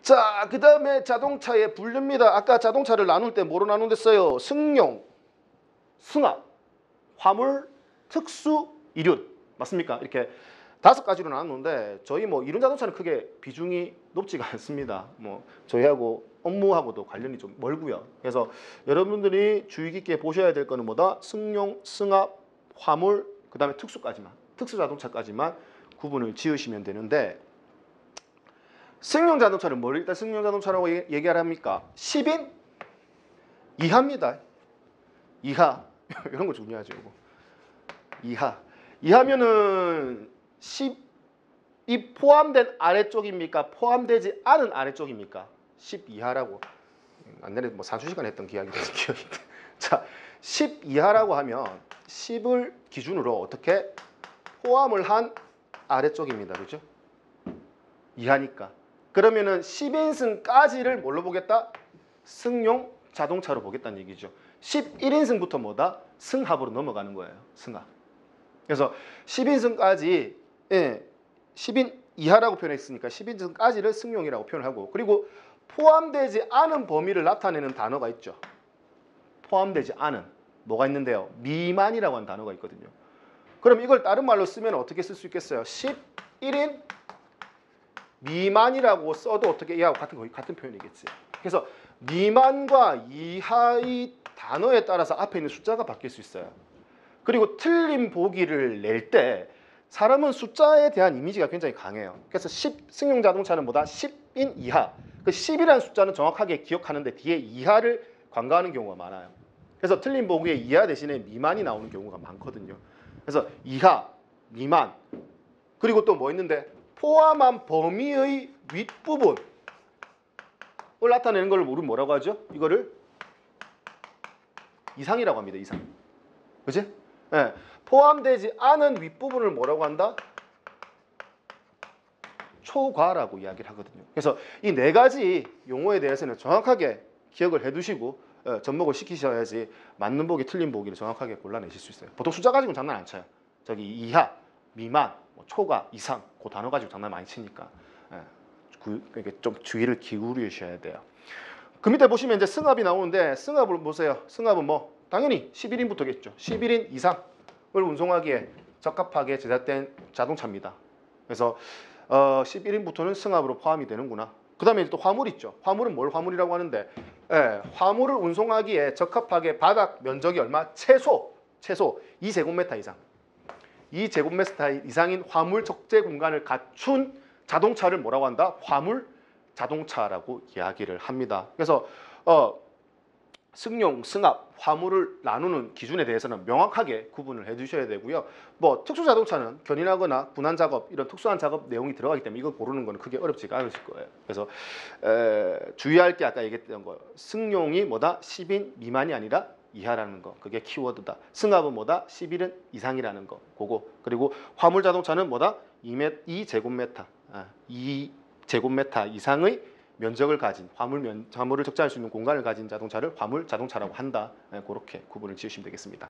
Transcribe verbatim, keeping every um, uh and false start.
자, 그 다음에 자동차의 분류입니다. 아까 자동차를 나눌 때 뭐로 나누었어요? 승용, 승합, 화물, 특수, 이륜. 맞습니까? 이렇게 다섯 가지로 나눴는데 저희 뭐 이륜 자동차는 크게 비중이 높지가 않습니다. 뭐 저희하고 업무하고도 관련이 좀 멀고요. 그래서 여러분들이 주의 깊게 보셔야 될 거는 뭐다? 승용, 승합, 화물, 그 다음에 특수까지만, 특수 자동차까지만 구분을 지으시면 되는데, 승용 자동차를 뭘 일단 승용 자동차라고 얘기를 합니까? 십 인 이하입니다. 이하. 이런 거 중요하죠. 이거. 이하. 이하면은 십이 포함된 아래쪽입니까? 포함되지 않은 아래쪽입니까? 십 이하라고. 안내에 뭐 사주 시간 했던 기억이 나는 기억이. 자, 십 이하라고 하면 십을 기준으로 어떻게 포함을 한 아래쪽입니다. 그죠? 이하니까. 그러면은 십 인승까지를 뭘로 보겠다? 승용 자동차로 보겠다는 얘기죠. 십일 인승부터 뭐다? 승합으로 넘어가는 거예요. 승합. 그래서 십 인승까지, 예, 십 인 이하라고 표현했으니까 십 인승까지를 승용이라고 표현하고, 그리고 포함되지 않은 범위를 나타내는 단어가 있죠. 포함되지 않은. 뭐가 있는데요? 미만이라고 하는 단어가 있거든요. 그럼 이걸 다른 말로 쓰면 어떻게 쓸 수 있겠어요? 십일 인 미만이라고 써도 어떻게 이하고 같은 거의 같은 표현이겠지. 그래서 미만과 이하의 단어에 따라서 앞에 있는 숫자가 바뀔 수 있어요. 그리고 틀린 보기를 낼 때 사람은 숫자에 대한 이미지가 굉장히 강해요. 그래서 십 승용 자동차는 뭐다? 십 인 이하. 그 십이라는 숫자는 정확하게 기억하는데 뒤에 이하를 간과하는 경우가 많아요. 그래서 틀린 보기에 이하 대신에 미만이 나오는 경우가 많거든요. 그래서 이하, 미만, 그리고 또 뭐 있는데 포함한 범위의 윗부분을 나타내는 걸 우리는 뭐라고 하죠? 이거를 이상이라고 합니다. 이상. 그치? 네. 포함되지 않은 윗부분을 뭐라고 한다? 초과라고 이야기를 하거든요. 그래서 이 네 가지 용어에 대해서는 정확하게 기억을 해두시고 어, 접목을 시키셔야지 맞는 보기, 틀린 보기를 정확하게 골라내실 수 있어요. 보통 숫자 가지고는 장난 안 쳐요. 저기 이하, 미만, 뭐 초과, 이상 그 단어 가지고 장난 많이 치니까 예, 그, 좀 주의를 기울이셔야 돼요. 그 밑에 보시면 이제 승합이 나오는데 승합을 보세요. 승합은 뭐 당연히 십일 인부터겠죠. 십일 인 이상을 운송하기에 적합하게 제작된 자동차입니다. 그래서 어, 십일 인부터는 승합으로 포함이 되는구나. 그 다음에 또 화물 있죠. 화물은 뭘 화물이라고 하는데, 예, 화물을 운송하기에 적합하게 바닥 면적이 얼마? 최소 최소 이 제곱미터 이상. 이 제곱미터 이상인 화물 적재 공간을 갖춘 자동차를 뭐라고 한다? 화물 자동차라고 이야기를 합니다. 그래서 어, 승용, 승합, 화물을 나누는 기준에 대해서는 명확하게 구분을 해주셔야 되고요. 뭐 특수 자동차는 견인하거나 분할 작업 이런 특수한 작업 내용이 들어가기 때문에 이걸 고르는 건 크게 어렵지가 않으실 거예요. 그래서 에, 주의할 게 아까 얘기했던 거, 승용이 뭐다? 십 인 미만이 아니라 이하라는 거, 그게 키워드다. 승합은 뭐다? 십일 인 이상이라는 거, 그거. 그리고 화물 자동차는 뭐다? 이 제곱미터, 아, 이 제곱미터 이상의 면적을 가진 화물 면, 화물을 적재할 수 있는 공간을 가진 자동차를 화물 자동차라고 한다. 네, 그렇게 구분을 지으시면 되겠습니다.